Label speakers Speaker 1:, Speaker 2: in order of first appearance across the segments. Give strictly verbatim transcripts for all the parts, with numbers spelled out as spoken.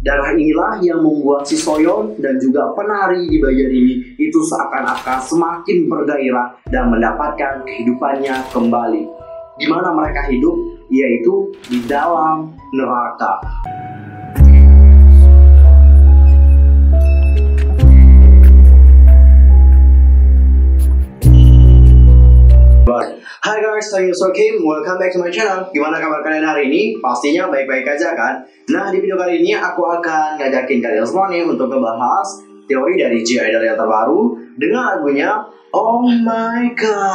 Speaker 1: Darah inilah yang membuat si Soyeon dan juga penari di bagian ini itu seakan-akan semakin bergairah dan mendapatkan kehidupannya kembali. Di mana mereka hidup, yaitu di dalam neraka. Hai guys, saya Yusuf Kim, welcome back to my channel. Gimana kabar kalian hari ini? Pastinya baik-baik aja kan? Nah, di video kali ini aku akan ngajakin kalian semua nih untuk ngebahas teori dari J-Idol yang terbaru dengan lagunya Oh My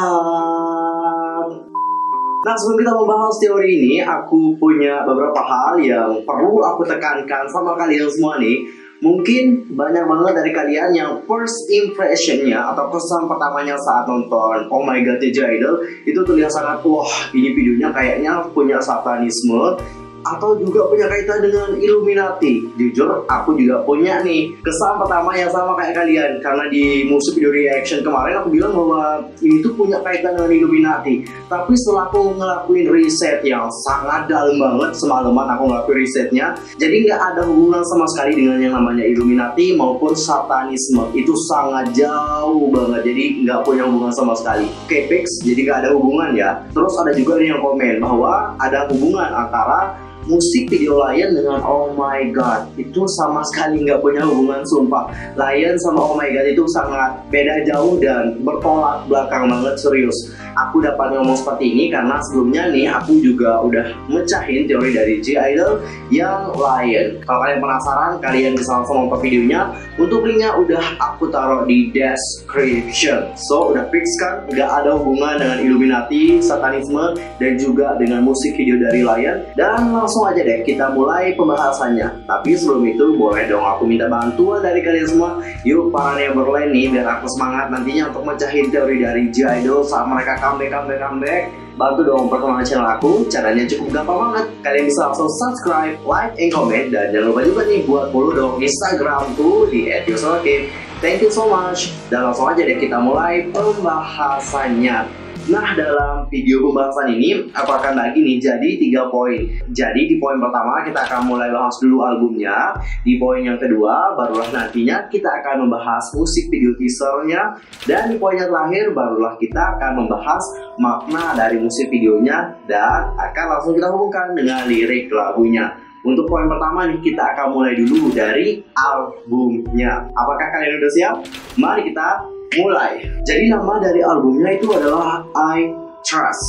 Speaker 1: God. Nah, sebelum kita membahas teori ini, aku punya beberapa hal yang perlu aku tekankan sama kalian semua nih. Mungkin banyak banget dari kalian yang first impressionnya atau kesan pertamanya saat nonton Oh My God J-Idol itu terlihat sangat, wah ini videonya kayaknya punya satanisme atau juga punya kaitan dengan Illuminati. Jujur aku juga punya nih kesan pertama yang sama kayak kalian, karena di musik video reaction kemarin aku bilang bahwa ini tuh punya kaitan dengan Illuminati. Tapi setelah aku ngelakuin riset yang sangat dalam banget, semalaman aku ngelakuin risetnya, jadi nggak ada hubungan sama sekali dengan yang namanya Illuminati maupun satanisme. Itu sangat jauh banget, jadi nggak punya hubungan sama sekali. Oke fix, jadi nggak ada hubungan ya. Terus ada juga nih yang komen bahwa ada hubungan antara musik video Lion dengan Oh My God. Itu sama sekali nggak punya hubungan, sumpah. Lion sama Oh My God itu sangat beda jauh dan bertolak belakang banget, serius. Aku dapat ngomong seperti ini karena sebelumnya nih aku juga udah mecahin teori dari J-Idol yang Lion. Kalau kalian penasaran, kalian bisa langsung nonton videonya. Untuk linknya udah aku taruh di description. So udah fix kan, nggak ada hubungan dengan Illuminati, satanisme, dan juga dengan musik video dari Lion. Dan langsung aja deh kita mulai pembahasannya. Tapi sebelum itu boleh dong aku minta bantuan dari kalian semua. Yuk para Neverland nih, biar aku semangat nantinya untuk mecahin teori dari J-Idol saat mereka comeback comeback comeback. Bantu dong perkembangan channel aku. Caranya cukup gampang banget. Kalian bisa langsung subscribe, like, and comment. Dan jangan lupa juga nih buat follow dong Instagramku di et yusuf kim. Thank you so much. Dan langsung aja deh kita mulai pembahasannya. Nah, dalam video pembahasan ini aku akan bagi nih jadi tiga poin. Jadi di poin pertama kita akan mulai bahas dulu albumnya. Di poin yang kedua barulah nantinya kita akan membahas musik video teasernya. Dan di poin yang terakhir barulah kita akan membahas makna dari musik videonya. Dan akan langsung kita hubungkan dengan lirik lagunya. Untuk poin pertama nih kita akan mulai dulu dari albumnya. Apakah kalian udah siap? Mari kita mulai. Jadi nama dari albumnya itu adalah I Trust.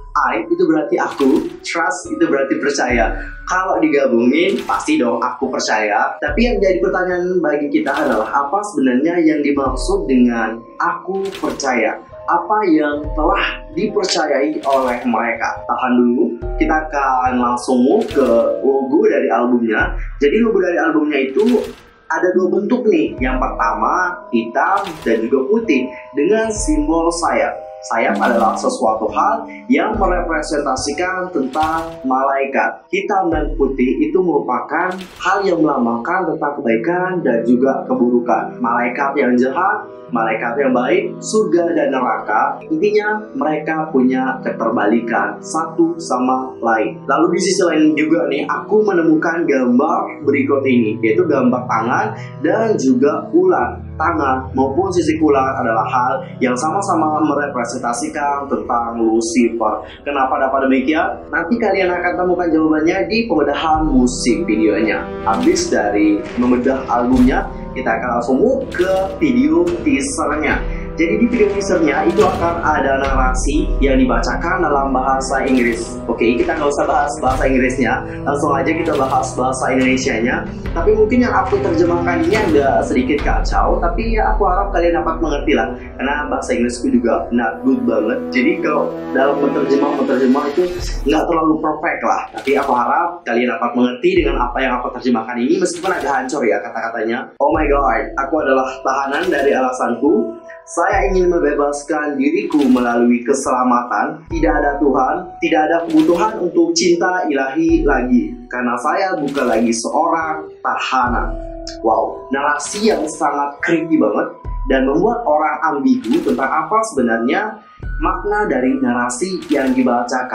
Speaker 1: I itu berarti aku, trust itu berarti percaya. Kalau digabungin pasti dong aku percaya. Tapi yang jadi pertanyaan bagi kita adalah apa sebenarnya yang dimaksud dengan aku percaya? Apa yang telah dipercayai oleh mereka? Tahan dulu, kita akan langsung move ke logo dari albumnya. Jadi logo dari albumnya itu ada dua bentuk nih. Yang pertama hitam dan juga putih dengan simbol sayap. Sayap adalah sesuatu hal yang merepresentasikan tentang malaikat. Hitam dan putih itu merupakan hal yang melambangkan tentang kebaikan dan juga keburukan. Malaikat yang jahat, malaikat yang baik, surga dan neraka. Intinya mereka punya keterbalikan satu sama lain. Lalu di sisi lain juga nih aku menemukan gambar berikut ini, yaitu gambar tangan dan juga ular. Tangan maupun sisik ular adalah hal yang sama-sama merepresentasikan tentang Lucifer. Kenapa dapat demikian? Nanti kalian akan temukan jawabannya di pembedahan musik videonya. Habis dari membedah albumnya, kita akan langsung move ke video teasernya. Jadi di video teasernya itu akan ada narasi yang dibacakan dalam bahasa Inggris. Oke, kita nggak usah bahas bahasa Inggrisnya, langsung aja kita bahas bahasa Indonesianya. Tapi mungkin yang aku terjemahkan ini agak sedikit kacau, tapi ya aku harap kalian dapat mengerti lah, karena bahasa Inggrisku juga not good banget. Jadi kalau dalam menerjemah-menerjemah itu nggak terlalu perfect lah. Tapi aku harap kalian dapat mengerti dengan apa yang aku terjemahkan ini, meskipun agak hancur ya kata-katanya. Oh my God, aku adalah tahanan dari alasanku. Saya ingin membebaskan diriku melalui keselamatan. Tidak ada Tuhan, tidak ada kebutuhan untuk cinta ilahi lagi, karena saya bukan lagi seorang tahanan. Wow, narasi yang sangat creepy banget dan membuat orang ambigu tentang apa sebenarnya makna dari narasi yang dibacakan.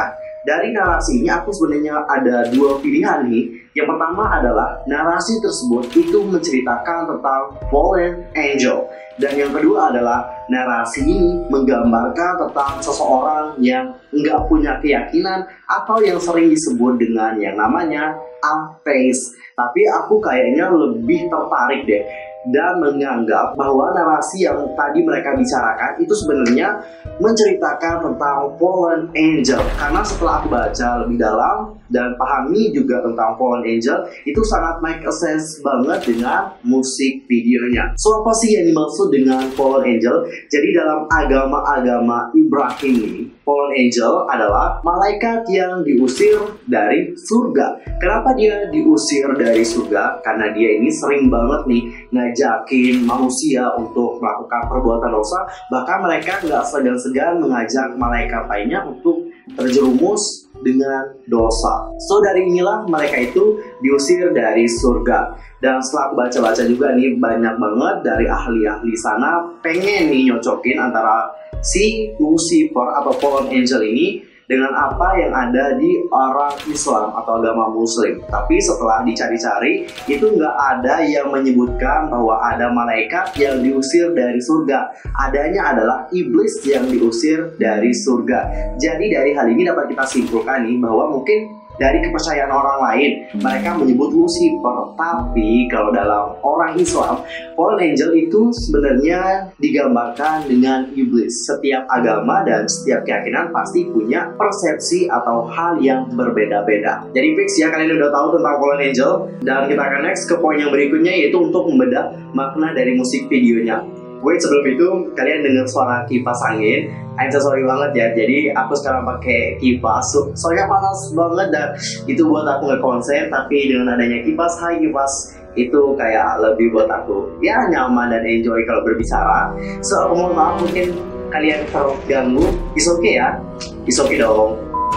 Speaker 1: Dari narasi ini aku sebenarnya ada dua pilihan nih. Yang pertama adalah narasi tersebut itu menceritakan tentang fallen angel. Dan yang kedua adalah narasi ini menggambarkan tentang seseorang yang nggak punya keyakinan atau yang sering disebut dengan yang namanya atheist. Tapi aku kayaknya lebih tertarik deh dan menganggap bahwa narasi yang tadi mereka bicarakan itu sebenarnya menceritakan tentang fallen angel. Karena setelah aku baca lebih dalam dan pahami juga tentang fallen angel, itu sangat make sense banget dengan musik videonya. So apa sih yang dimaksud dengan fallen angel? Jadi dalam agama-agama Ibrahim ini, fallen angel adalah malaikat yang diusir dari surga. Kenapa dia diusir dari surga? Karena dia ini sering banget nih ngajakin manusia untuk melakukan perbuatan dosa. Bahkan mereka nggak segan-segan mengajak malaikat lainnya untuk terjerumus dengan dosa. So dari inilah mereka itu diusir dari surga. Dan setelah aku baca-baca juga nih, banyak banget dari ahli-ahli sana pengen nih nyocokin antara si Lucifer atau fallen angel ini dengan apa yang ada di orang Islam atau agama Muslim. Tapi setelah dicari-cari, itu nggak ada yang menyebutkan bahwa ada malaikat yang diusir dari surga. Adanya adalah iblis yang diusir dari surga. Jadi dari hal ini dapat kita simpulkan nih bahwa mungkin dari kepercayaan orang lain mereka menyebut Lucifer, tapi kalau dalam orang Islam fallen angel itu sebenarnya digambarkan dengan iblis. Setiap agama dan setiap keyakinan pasti punya persepsi atau hal yang berbeda-beda. Jadi fix ya, kalian udah tahu tentang fallen angel. Dan kita akan next ke poin yang berikutnya, yaitu untuk membedah makna dari musik videonya. Wait, sebelum itu kalian dengar suara kipas angin. I'm so sorry banget ya. Jadi aku sekarang pakai kipas. Soalnya panas banget dan itu buat aku nggak konsen. Tapi dengan adanya kipas, hai kipas, itu kayak lebih buat aku ya nyaman dan enjoy kalau berbicara. So aku mohon maaf mungkin kalian terganggu. It's okay ya. It's okay dong.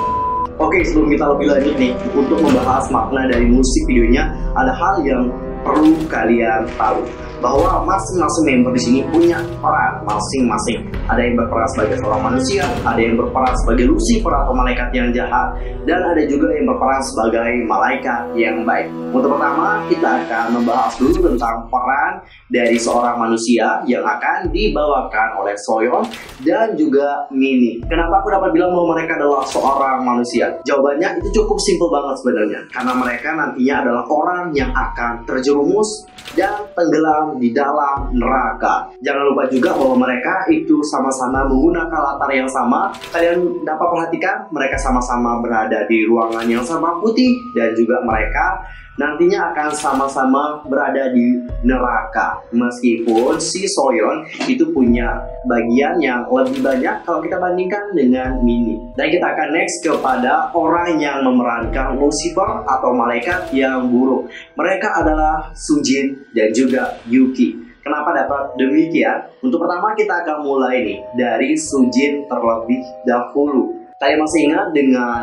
Speaker 1: Oke, sebelum kita lebih lanjut nih untuk membahas makna dari musik videonya, ada hal yang perlu kalian tahu bahwa masing-masing member di sini punya peran masing-masing. Ada yang berperan sebagai seorang manusia, ada yang berperan sebagai Lucifer atau malaikat yang jahat, dan ada juga yang berperan sebagai malaikat yang baik. Untuk pertama, kita akan membahas dulu tentang peran dari seorang manusia yang akan dibawakan oleh Soyeon dan juga Minnie. Kenapa aku dapat bilang bahwa mereka adalah seorang manusia? Jawabannya itu cukup simpel banget sebenarnya, karena mereka nantinya adalah orang yang akan terjerumus dan tenggelam di dalam neraka. Jangan lupa juga bahwa mereka itu sama-sama menggunakan latar yang sama. Kalian dapat perhatikan mereka sama-sama berada di ruangan yang sama putih, dan juga mereka nantinya akan sama-sama berada di neraka. Meskipun si Soyeon itu punya bagian yang lebih banyak kalau kita bandingkan dengan Minnie. Dan kita akan next kepada orang yang memerankan Lucifer atau malaikat yang buruk. Mereka adalah Sujin dan juga Yuki. Kenapa dapat demikian? Untuk pertama kita akan mulai nih dari Sujin terlebih dahulu. Kalian masih ingat dengan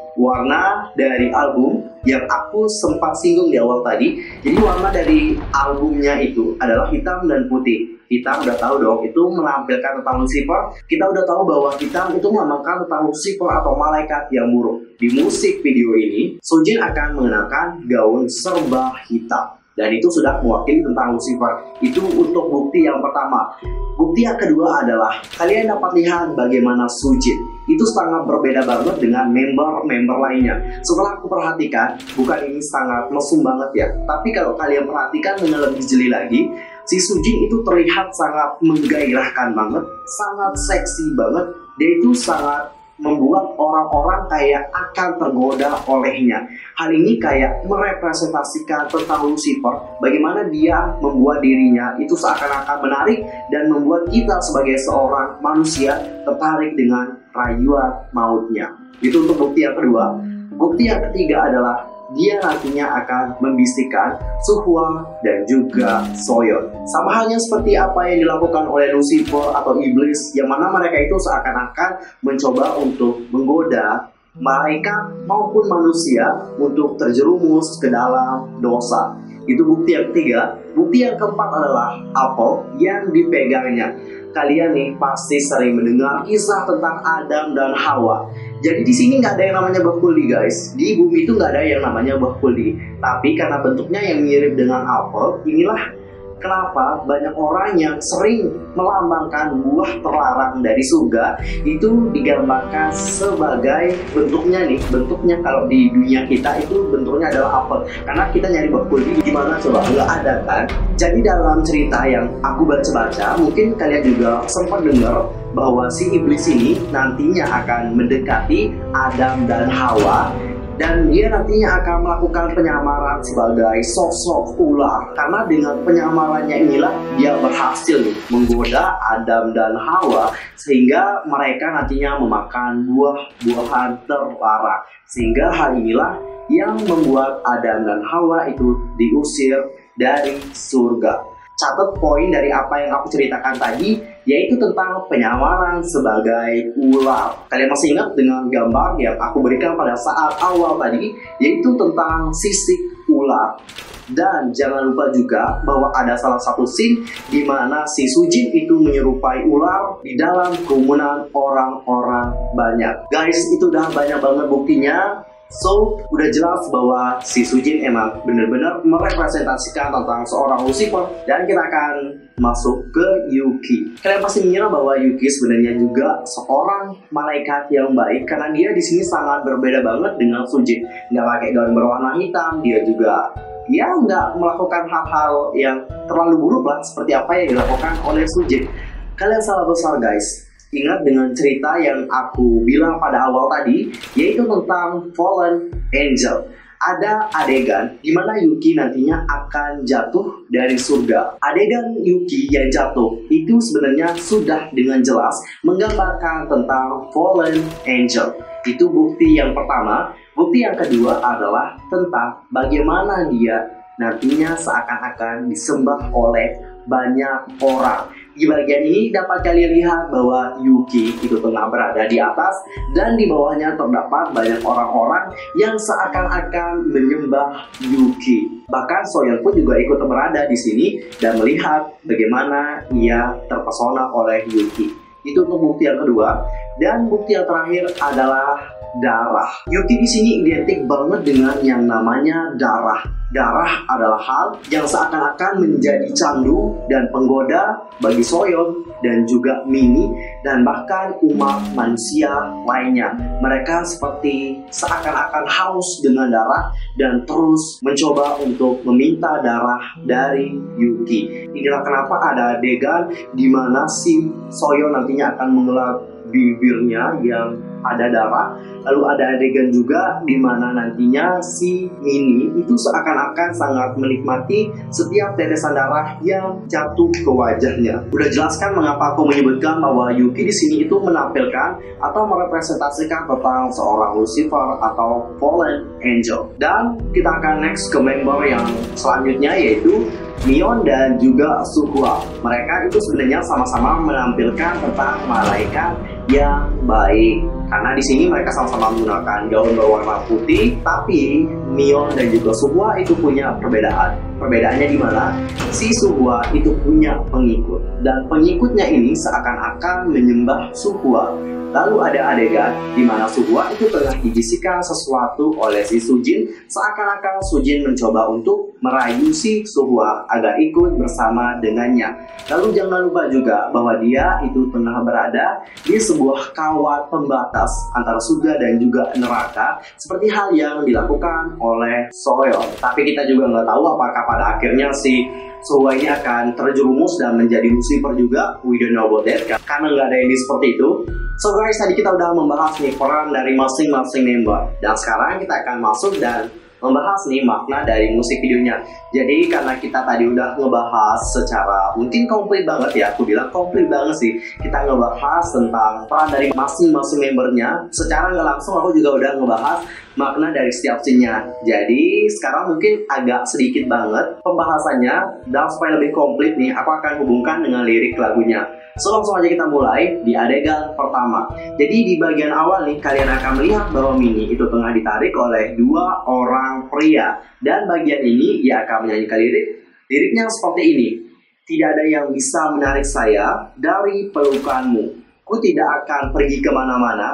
Speaker 1: warna dari album yang aku sempat singgung di awal tadi? Jadi warna dari albumnya itu adalah hitam dan putih. Hitam udah tahu dong, itu menampilkan tentang Lucifer. Kita udah tahu bahwa hitam itu melambangkan tentang Lucifer atau malaikat yang buruk. Di musik video ini, Sujin akan mengenakan gaun serba hitam, dan itu sudah mewakili tentang Lucifer. Itu untuk bukti yang pertama. Bukti yang kedua adalah kalian dapat lihat bagaimana Sujin itu sangat berbeda banget dengan member-member lainnya. Setelah aku perhatikan, bukan ini sangat mesum banget ya, tapi kalau kalian perhatikan dengan lebih jeli lagi, si Sujin itu terlihat sangat menggairahkan banget, sangat seksi banget. Dia itu sangat membuat orang-orang kayak akan tergoda olehnya. Hal ini kayak merepresentasikan tentang Lucifer, bagaimana dia membuat dirinya itu seakan-akan menarik dan membuat kita sebagai seorang manusia tertarik dengan rayuan mautnya. Itu untuk bukti yang kedua. Bukti yang ketiga adalah dia nantinya akan membisikkan Suhwang dan juga Soyeon. Sama halnya seperti apa yang dilakukan oleh Lucifer atau iblis, yang mana mereka itu seakan-akan mencoba untuk menggoda malaikat maupun manusia untuk terjerumus ke dalam dosa. Itu bukti yang ketiga. Bukti yang keempat adalah apel yang dipegangnya. Kalian nih pasti sering mendengar kisah tentang Adam dan Hawa. Jadi di sini nggak ada yang namanya buah kuldi guys. Di bumi itu nggak ada yang namanya buah kuldi. Tapi karena bentuknya yang mirip dengan apel, inilah kenapa banyak orang yang sering melambangkan buah terlarang dari surga itu digambarkan sebagai bentuknya nih, bentuknya kalau di dunia kita itu bentuknya adalah apel. Karena kita nyari buah kuldi gimana coba, nggak ada kan? Jadi dalam cerita yang aku baca-baca, mungkin kalian juga sempat dengar bahwa si iblis ini nantinya akan mendekati Adam dan Hawa, dan dia nantinya akan melakukan penyamaran sebagai sosok ular. Karena dengan penyamarannya inilah dia berhasil nih, menggoda Adam dan Hawa sehingga mereka nantinya memakan buah-buahan terlarang. Sehingga hal inilah yang membuat Adam dan Hawa itu diusir dari surga. Catat poin dari apa yang aku ceritakan tadi, yaitu tentang penyamaran sebagai ular. Kalian masih ingat dengan gambar yang aku berikan pada saat awal tadi, yaitu tentang sisik ular. Dan jangan lupa juga bahwa ada salah satu scene di mana si Sujin itu menyerupai ular di dalam kerumunan orang-orang banyak. Guys, itu udah banyak banget buktinya. So, udah jelas bahwa si Sujin emang benar-benar merepresentasikan tentang seorang Lucifer. Dan kita akan masuk ke Yuki. Kalian pasti mengira bahwa Yuki sebenarnya juga seorang malaikat yang baik, karena dia di sini sangat berbeda banget dengan Sujin. Nggak pakai gaun berwarna hitam, dia juga ya nggak melakukan hal-hal yang terlalu buruk lah seperti apa yang dilakukan oleh Sujin. Kalian salah besar guys. Ingat dengan cerita yang aku bilang pada awal tadi, yaitu tentang Fallen Angel. Ada adegan di mana Yuki nantinya akan jatuh dari surga. Adegan Yuki yang jatuh itu sebenarnya sudah dengan jelas menggambarkan tentang Fallen Angel. Itu bukti yang pertama. Bukti yang kedua adalah tentang bagaimana dia nantinya seakan-akan disembah oleh banyak orang. Di bagian ini dapat kalian lihat bahwa Yuki itu tengah berada di atas dan di bawahnya terdapat banyak orang-orang yang seakan-akan menyembah Yuki. Bahkan Soyeon pun juga ikut berada di sini dan melihat bagaimana ia terpesona oleh Yuki. Itu untuk bukti yang kedua. Dan bukti yang terakhir adalah darah. Yuki di sini identik banget dengan yang namanya darah. Darah adalah hal yang seakan-akan menjadi candu dan penggoda bagi Soyeon dan juga Minnie dan bahkan umat manusia lainnya. Mereka seperti seakan-akan haus dengan darah dan terus mencoba untuk meminta darah dari Yuki. Inilah kenapa ada adegan di mana si Soyeon nantinya akan mengelap bibirnya yang ada darah. Lalu ada adegan juga di mana nantinya si Minnie itu seakan-akan sangat menikmati setiap tetesan darah yang jatuh ke wajahnya. Udah jelaskan mengapa aku menyebutkan bahwa Yuki di sini itu menampilkan atau merepresentasikan tentang seorang Lucifer atau Fallen Angel. Dan kita akan next ke member yang selanjutnya, yaitu Mion dan juga Suhwa. Mereka itu sebenarnya sama-sama menampilkan tentang malaikat yang baik. Karena di sini mereka sama-sama menggunakan gaun berwarna putih, tapi Mion dan juga Suhwa itu punya perbedaan. Perbedaannya di mana? Si Suhwa itu punya pengikut, dan pengikutnya ini seakan-akan menyembah Suhwa. Lalu ada adegan di mana Suhwa itu tengah dibisikkan sesuatu oleh si Sujin, seakan-akan Sujin mencoba untuk merayu si Suhwa agar ikut bersama dengannya. Lalu jangan lupa juga bahwa dia itu tengah berada di sebuah kawat pembatas antara surga dan juga neraka, seperti hal yang dilakukan oleh Soyeon. Tapi kita juga nggak tahu apakah pada akhirnya si Suhwa ini akan terjerumus dan menjadi Lucifer juga. We don't know about that, karena nggak ada ini seperti itu. So guys, tadi kita udah membahas nih peran dari masing-masing member, dan sekarang kita akan masuk dan membahas nih makna dari musik videonya. Jadi karena kita tadi udah ngebahas secara mungkin komplit banget ya, aku bilang komplit banget sih, kita ngebahas tentang peran dari masing-masing membernya. Secara nggak langsung aku juga udah ngebahas makna dari setiap scene-nya. Jadi sekarang mungkin agak sedikit banget pembahasannya, dan supaya lebih komplit nih, aku akan hubungkan dengan lirik lagunya. So langsung aja kita mulai di adegan pertama. Jadi di bagian awal nih, kalian akan melihat bahwa Minnie itu tengah ditarik oleh dua orang pria. Dan bagian ini ia akan menyanyikan lirik. Liriknya seperti ini. Tidak ada yang bisa menarik saya dari pelukanmu. Ku tidak akan pergi kemana-mana.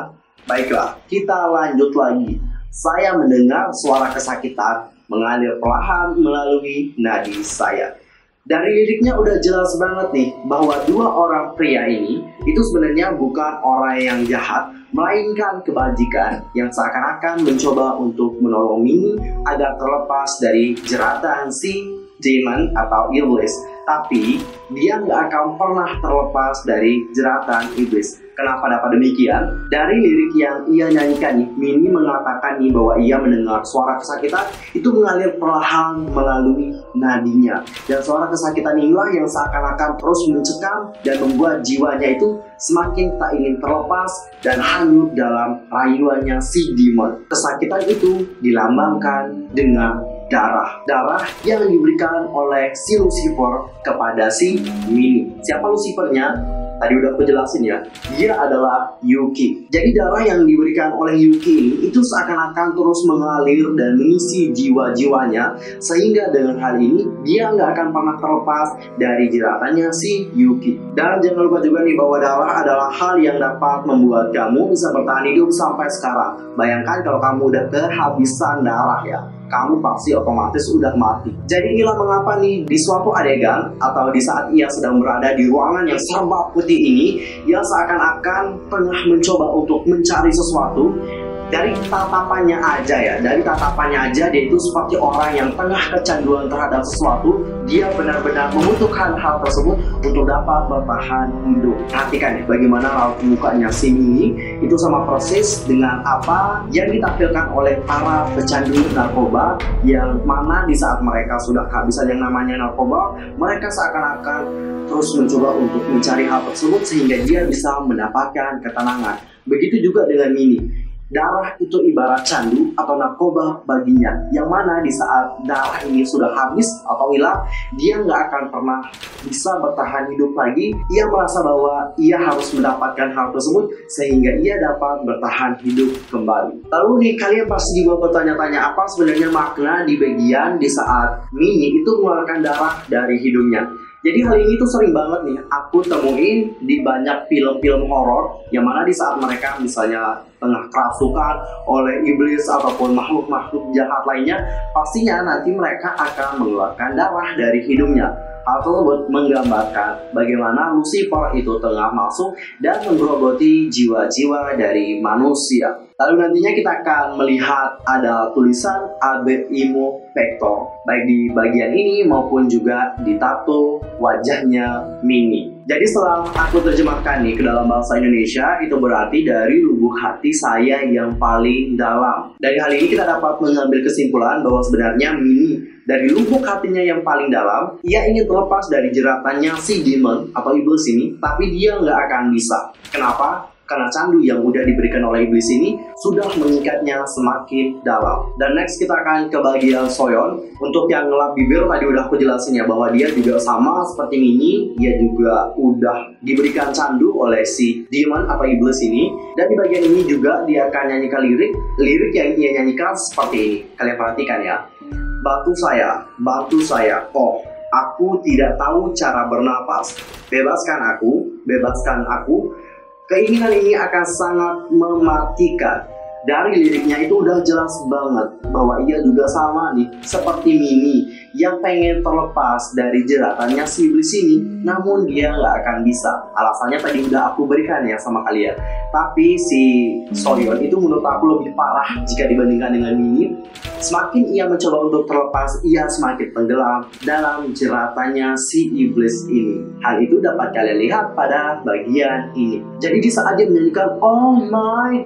Speaker 1: Baiklah, kita lanjut lagi. Saya mendengar suara kesakitan mengalir perlahan melalui nadi saya. Dari liriknya udah jelas banget nih bahwa dua orang pria ini itu sebenarnya bukan orang yang jahat, melainkan kebajikan yang seakan-akan mencoba untuk menolong Mini agar terlepas dari jeratan si demon atau iblis. Tapi dia nggak akan pernah terlepas dari jeratan iblis. Kenapa dapat demikian? Dari lirik yang ia nyanyikan nih, Mini mengatakan nih bahwa ia mendengar suara kesakitan itu mengalir perlahan melalui nadinya. Dan suara kesakitan inilah yang seakan-akan terus mencekam dan membuat jiwanya itu semakin tak ingin terlepas dan hanyut dalam rayuannya si demon. Kesakitan itu dilambangkan dengan darah. Darah yang diberikan oleh si Lucifer kepada si Mini. Siapa Lucifernya? Tadi udah aku jelasin ya. Dia adalah Yuki. Jadi darah yang diberikan oleh Yuki ini itu seakan-akan terus mengalir dan mengisi jiwa-jiwanya, sehingga dengan hal ini dia nggak akan pernah terlepas dari jeratannya si Yuki. Dan jangan lupa juga nih bahwa darah adalah hal yang dapat membuat kamu bisa bertahan hidup sampai sekarang. Bayangkan kalau kamu udah kehabisan darah ya, kamu pasti otomatis udah mati. Jadi inilah mengapa nih di suatu adegan atau di saat ia sedang berada di ruangan yang serba putih ini, ia seakan-akan tengah mencoba untuk mencari sesuatu. Dari tatapannya aja ya, dari tatapannya aja dia itu seperti orang yang tengah kecanduan terhadap sesuatu. Dia benar-benar membutuhkan hal tersebut untuk dapat bertahan hidup. Perhatikan ya bagaimana raut mukanya si Mini itu sama persis dengan apa yang ditampilkan oleh para pecandu narkoba, yang mana di saat mereka sudah kehabisan yang namanya narkoba, mereka seakan-akan terus mencoba untuk mencari hal tersebut sehingga dia bisa mendapatkan ketenangan. Begitu juga dengan Mini. Darah itu ibarat candu atau narkoba baginya, yang mana di saat darah ini sudah habis atau hilang, dia nggak akan pernah bisa bertahan hidup lagi. Ia merasa bahwa ia harus mendapatkan hal tersebut sehingga ia dapat bertahan hidup kembali. Lalu nih kalian pasti juga bertanya-tanya apa sebenarnya makna di bagian di saat Mini itu mengeluarkan darah dari hidungnya. Jadi hal ini tuh sering banget nih aku temuin di banyak film-film horor, yang mana di saat mereka misalnya tengah kerasukan oleh iblis ataupun makhluk-makhluk jahat lainnya, pastinya nanti mereka akan mengeluarkan darah dari hidungnya. Hal tersebut menggambarkan bagaimana Lucifer itu tengah masuk dan menggerogoti jiwa-jiwa dari manusia. Lalu nantinya kita akan melihat ada tulisan Abe Imo Pector, baik di bagian ini maupun juga di tato wajahnya Mini. Jadi setelah aku terjemahkan nih ke dalam bahasa Indonesia, itu berarti dari lubuk hati saya yang paling dalam. Dari hal ini kita dapat mengambil kesimpulan bahwa sebenarnya Mini dari lubuk hatinya yang paling dalam, ia ingin terlepas dari jeratannya si demon atau iblis ini, tapi dia nggak akan bisa. Kenapa? Karena candu yang udah diberikan oleh iblis ini sudah mengikatnya semakin dalam. Dan next kita akan ke bagian Soyeon. Untuk yang ngelap bibir tadi udah aku jelasin ya, bahwa dia juga sama seperti Mini, dia juga udah diberikan candu oleh si demon atau iblis ini. Dan di bagian ini juga dia akan nyanyikan lirik. Lirik yang ia nyanyikan seperti ini. Kalian perhatikan ya. Bantu saya, bantu saya, oh aku tidak tahu cara bernapas. Bebaskan aku, bebaskan aku. Keinginan ini akan sangat mematikan. Dari liriknya itu udah jelas banget bahwa ia juga sama nih seperti Mini yang pengen terlepas dari jeratannya si iblis ini, namun dia nggak akan bisa. Alasannya tadi udah aku berikan ya sama kalian. Tapi si Soyeon itu menurut aku lebih parah jika dibandingkan dengan Mini. Semakin ia mencoba untuk terlepas, ia semakin tenggelam dalam jeratannya si iblis ini. Hal itu dapat kalian lihat pada bagian ini. Jadi di saat dia menyanyikan Oh my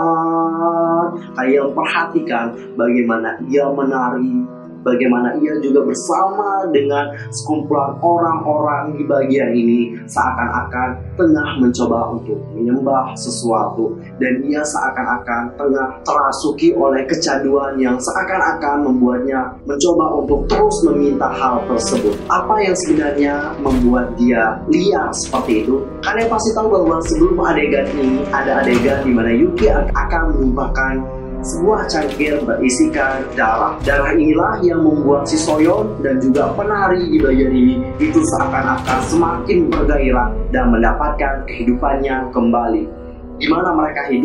Speaker 1: God, kalian perhatikan bagaimana ia menari, bagaimana ia juga bersama dengan sekumpulan orang-orang di bagian ini seakan-akan tengah mencoba untuk menyembah sesuatu, dan ia seakan-akan tengah terasuki oleh kecanduan yang seakan-akan membuatnya mencoba untuk terus meminta hal tersebut. Apa yang sebenarnya membuat dia liar seperti itu? Kalian pasti tahu bahwa sebelum adegan ini ada adegan di mana Yuki akan menumpahkan sebuah cangkir berisikan darah. Darah inilah yang membuat si Soyeon dan juga penari di bagian ini itu seakan-akan semakin bergairah dan mendapatkan kehidupannya kembali. Di mana mereka hidup?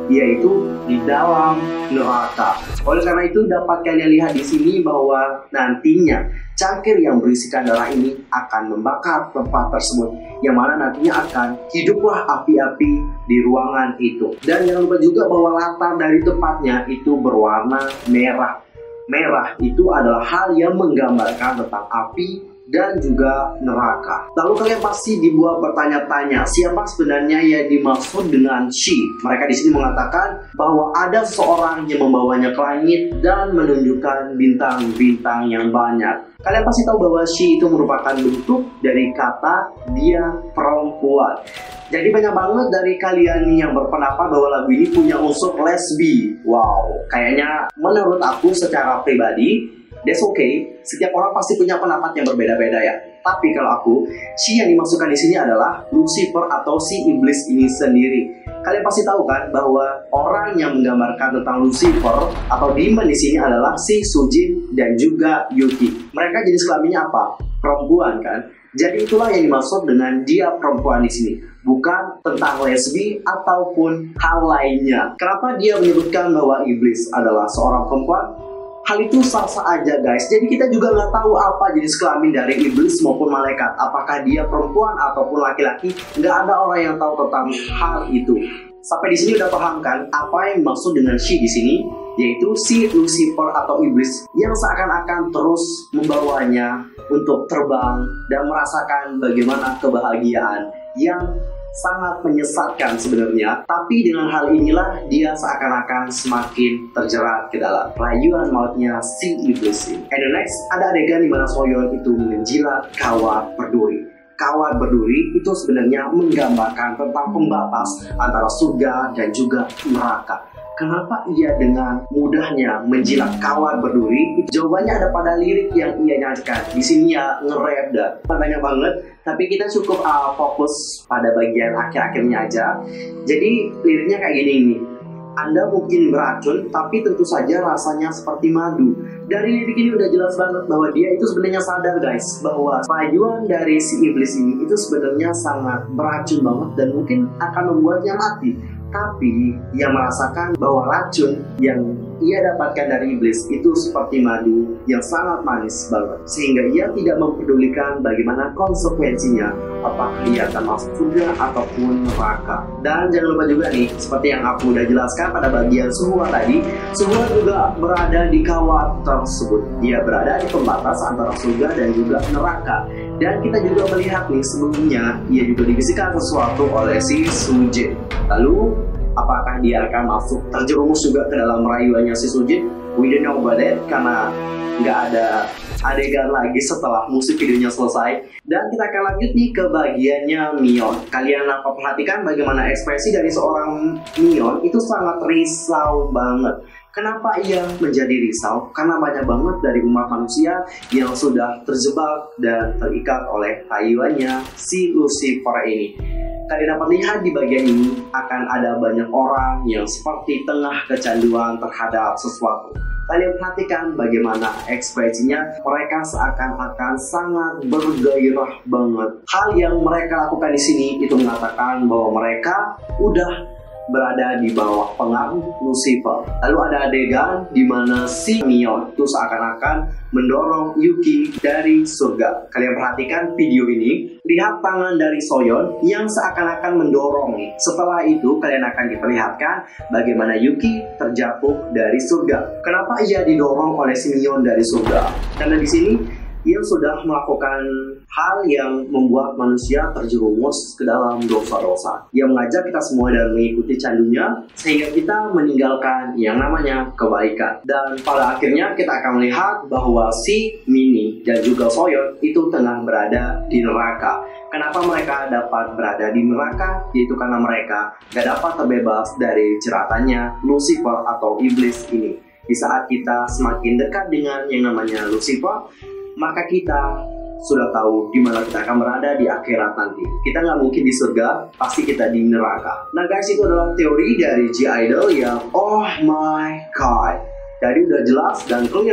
Speaker 1: yaitu di dalam neraka. Oleh karena itu dapat kalian lihat di sini bahwa nantinya cangkir yang berisikan darah ini akan membakar tempat tersebut, yang mana nantinya akan hiduplah api-api di ruangan itu. Dan jangan lupa juga bahwa latar dari tempatnya itu berwarna merah. Merah itu adalah hal yang menggambarkan tentang api dan juga neraka. Lalu kalian pasti dibuat bertanya-tanya, siapa sebenarnya yang dimaksud dengan She? Mereka di sini mengatakan bahwa ada seorang yang membawanya ke langit dan menunjukkan bintang-bintang yang banyak. Kalian pasti tahu bahwa She itu merupakan bentuk dari kata dia perempuan. Jadi banyak banget dari kalian yang berpendapat bahwa lagu ini punya unsur lesbi. Wow, kayaknya menurut aku secara pribadi, that's okay. Setiap orang pasti punya pendapat yang berbeda-beda ya. Tapi kalau aku, She yang dimasukkan di sini adalah Lucifer atau si iblis ini sendiri. Kalian pasti tahu kan bahwa orang yang menggambarkan tentang Lucifer atau demon di sini adalah si Sujin dan juga Yuki. Mereka jenis kelaminnya apa? Perempuan kan? Jadi itulah yang dimaksud dengan dia perempuan di sini, bukan tentang lesbi ataupun hal lainnya. Kenapa dia menyebutkan bahwa iblis adalah seorang perempuan? Hal itu sah-sah aja guys. Jadi kita juga nggak tahu apa jenis kelamin dari iblis maupun malaikat. Apakah dia perempuan ataupun laki-laki? Nggak ada orang yang tahu tentang hal itu. Sampai di sini udah paham kan apa yang dimaksud dengan She di sini, yaitu si Lucifer atau iblis yang seakan-akan terus membawanya untuk terbang dan merasakan bagaimana kebahagiaan yang sangat menyesatkan sebenarnya. Tapi dengan hal inilah dia seakan-akan semakin terjerat ke dalam rayuan mautnya si iblis ini. And the next, ada adegan di mana Soyeon itu menjilat kawat berduri. Kawat berduri itu sebenarnya menggambarkan tentang pembatas antara surga dan juga neraka. Kenapa ia dengan mudahnya menjilat kawat berduri? Jawabannya ada pada lirik yang ia nyanyikan. Di sini ya nge-rap dah. Banyak banget, tapi kita cukup uh, fokus pada bagian akhir-akhirnya aja. Jadi liriknya kayak gini nih. Anda mungkin beracun, tapi tentu saja rasanya seperti madu. Dari lirik ini udah jelas banget bahwa dia itu sebenarnya sadar guys, bahwa rayuan dari si iblis ini itu sebenarnya sangat beracun banget dan mungkin akan membuatnya mati. Tapi ia merasakan bahwa racun yang ia dapatkan dari iblis itu seperti madu yang sangat manis banget, sehingga ia tidak mempedulikan bagaimana konsekuensinya, apakah ia akan masuk surga ataupun neraka. Dan jangan lupa juga nih, seperti yang aku udah jelaskan pada bagian Suhwa tadi, Suhwa juga berada di kawat tersebut. Dia berada di pembatas antara surga dan juga neraka. Dan kita juga melihat nih sebelumnya ia juga dibisikkan sesuatu oleh si Sujin. Lalu apakah dia akan masuk terjerumus juga ke dalam rayuannya si Sujin? We don't know about it, karena nggak ada adegan lagi setelah musik videonya selesai. Dan kita akan lanjut nih ke bagiannya Mion. Kalian apa perhatikan bagaimana ekspresi dari seorang Mion itu sangat risau banget. Kenapa ia menjadi risau? Karena banyak banget dari umat manusia yang sudah terjebak dan terikat oleh rayuannya si Lucifer ini. Kalian dapat lihat di bagian ini akan ada banyak orang yang seperti tengah kecanduan terhadap sesuatu. Kalian perhatikan bagaimana ekspresinya, mereka seakan-akan sangat bergairah banget. Hal yang mereka lakukan di sini itu mengatakan bahwa mereka udah berada di bawah pengaruh Lucifer. Lalu ada adegan di mana si Mion itu seakan-akan mendorong Yuki dari surga. Kalian perhatikan video ini, lihat tangan dari Soyeon yang seakan-akan mendorong nih. Setelah itu kalian akan diperlihatkan bagaimana Yuki terjatuh dari surga. Kenapa ia didorong oleh si Mion dari surga? Karena di sini ia sudah melakukan hal yang membuat manusia terjerumus ke dalam dosa-dosa. Ia mengajak kita semua dan mengikuti candunya sehingga kita meninggalkan yang namanya kebaikan. Dan pada akhirnya kita akan melihat bahwa si Mini dan juga Soyeon itu tengah berada di neraka. Kenapa mereka dapat berada di neraka? Yaitu karena mereka gak dapat terbebas dari jeratannya Lucifer atau iblis ini. Di saat kita semakin dekat dengan yang namanya Lucifer, maka kita sudah tahu di mana kita akan berada di akhirat nanti. Kita nggak mungkin di surga, pasti kita di neraka. Nah guys, itu adalah teori dari G-Idol yang oh my god. Jadi udah jelas dan clear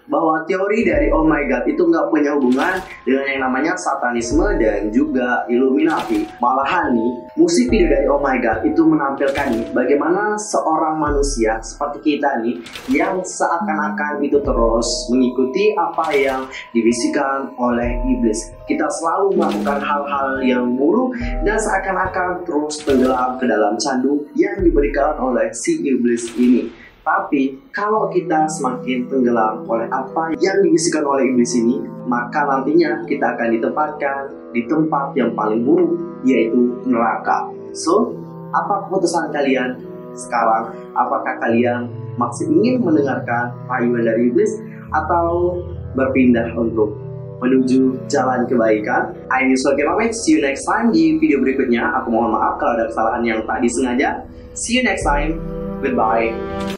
Speaker 1: bahwa teori dari Oh My God itu nggak punya hubungan dengan yang namanya satanisme dan juga Illuminati. Malahan nih, musik video dari Oh My God itu menampilkan nih bagaimana seorang manusia seperti kita nih yang seakan-akan itu terus mengikuti apa yang dibisikkan oleh iblis. Kita selalu melakukan hal-hal yang buruk dan seakan-akan terus tenggelam ke dalam candu yang diberikan oleh si iblis ini. Tapi kalau kita semakin tenggelam oleh apa yang dibisikkan oleh iblis ini, maka nantinya kita akan ditempatkan di tempat yang paling buruk, yaitu neraka. So, apa keputusan kalian sekarang? Apakah kalian masih ingin mendengarkan rayuan dari iblis atau berpindah untuk menuju jalan kebaikan? I'm Yusuf pamit, see you next time di video berikutnya. Aku mohon maaf kalau ada kesalahan yang tak disengaja. See you next time, goodbye.